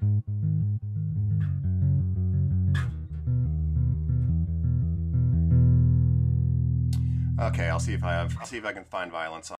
Okay, I'll see if I can find violence on